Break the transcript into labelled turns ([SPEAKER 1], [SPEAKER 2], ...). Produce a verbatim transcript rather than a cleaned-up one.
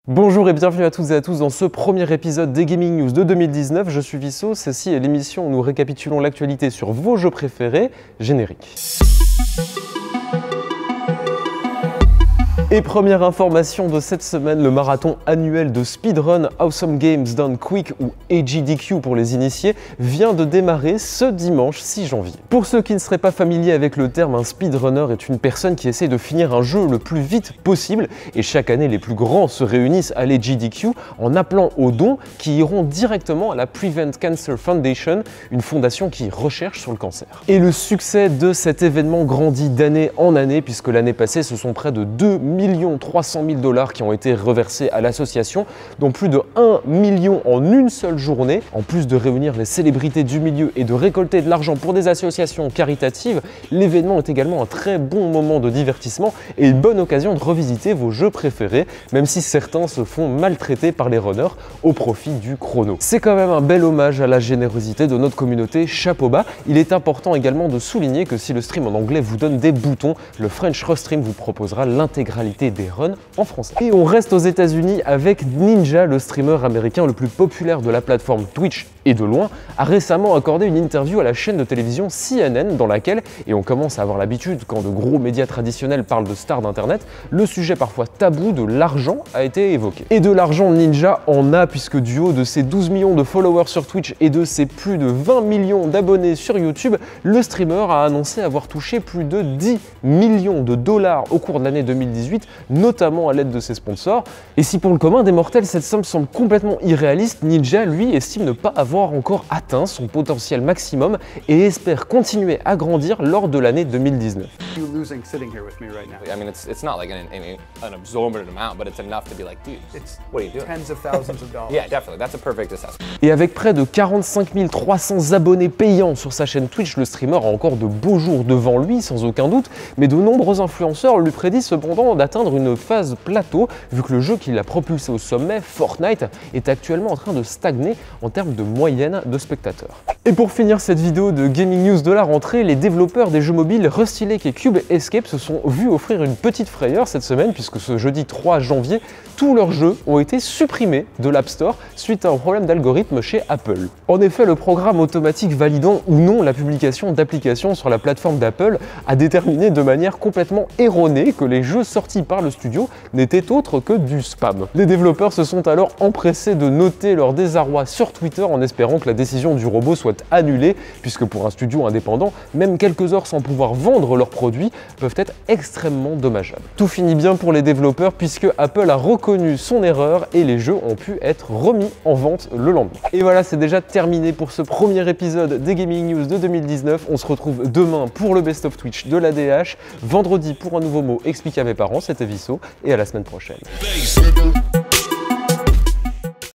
[SPEAKER 1] Bonjour et bienvenue à toutes et à tous dans ce premier épisode des Gaming News de deux mille dix-neuf. Je suis Visso, ceci est l'émission où nous récapitulons l'actualité sur vos jeux préférés. Générique. Et première information de cette semaine, le marathon annuel de speedrun Awesome Games Done Quick ou A G D Q pour les initiés vient de démarrer ce dimanche six janvier. Pour ceux qui ne seraient pas familiers avec le terme, un speedrunner est une personne qui essaie de finir un jeu le plus vite possible et chaque année les plus grands se réunissent à l'A G D Q en appelant aux dons qui iront directement à la Prevent Cancer Foundation, une fondation qui recherche sur le cancer. Et le succès de cet événement grandit d'année en année puisque l'année passée ce sont près de deux millions trois cent mille dollars qui ont été reversés à l'association, dont plus de un million en une seule journée. En plus de réunir les célébrités du milieu et de récolter de l'argent pour des associations caritatives, l'événement est également un très bon moment de divertissement et une bonne occasion de revisiter vos jeux préférés, même si certains se font maltraiter par les runners au profit du chrono. C'est quand même un bel hommage à la générosité de notre communauté, chapeau bas. Il est important également de souligner que si le stream en anglais vous donne des boutons, le French Restream vous proposera l'intégralité des runs en français. Et on reste aux États-Unis avec Ninja, le streamer américain le plus populaire de la plateforme Twitch et de loin, a récemment accordé une interview à la chaîne de télévision C N N dans laquelle, et on commence à avoir l'habitude quand de gros médias traditionnels parlent de stars d'internet, le sujet parfois tabou de l'argent a été évoqué. Et de l'argent, Ninja en a puisque du haut de ses douze millions de followers sur Twitch et de ses plus de vingt millions d'abonnés sur YouTube, le streamer a annoncé avoir touché plus de dix millions de dollars au cours de l'année deux mille dix-huit, notamment à l'aide de ses sponsors. Et si pour le commun des mortels cette somme semble complètement irréaliste, Ninja lui estime ne pas avoir encore atteint son potentiel maximum et espère continuer à grandir lors de l'année deux mille dix-neuf.
[SPEAKER 2] I mean, it's it's not like an, an, an absorbent amount, but it's enough to be like, dude, it's what are you doing?
[SPEAKER 3] Tens of thousands of dollars.
[SPEAKER 2] Yeah, definitely. That's a perfect assessment.
[SPEAKER 1] Et avec près de quarante-cinq mille trois cents abonnés payants sur sa chaîne Twitch, le streamer a encore de beaux jours devant lui, sans aucun doute, mais de nombreux influenceurs lui prédisent cependant d'atteindre une phase plateau, vu que le jeu qui l'a propulsé au sommet, Fortnite, est actuellement en train de stagner en termes de moyenne de spectateurs. Et pour finir cette vidéo de Gaming News de la rentrée, les développeurs des jeux mobiles Rusty Lake et Cube Escape se sont vus offrir une petite frayeur cette semaine, puisque ce jeudi trois janvier, tous leurs jeux ont été supprimés de l'App Store suite à un problème d'algorithme chez Apple. En effet, le programme automatique validant ou non la publication d'applications sur la plateforme d'Apple a déterminé de manière complètement erronée que les jeux sortis par le studio n'étaient autres que du spam. Les développeurs se sont alors empressés de noter leur désarroi sur Twitter en espérant que la décision du robot soit annulée, puisque pour un studio indépendant, même quelques heures sans pouvoir vendre leurs produits peuvent être extrêmement dommageables. Tout finit bien pour les développeurs puisque Apple a reconnu son erreur et les jeux ont pu être remis en vente le lendemain. Et voilà, c'est déjà terminé pour ce premier épisode des Gaming News de deux mille dix-neuf. On se retrouve demain pour le Best of Twitch de l'A D H, vendredi pour un nouveau mot expliqué à mes parents, c'était Visso, et à la semaine prochaine.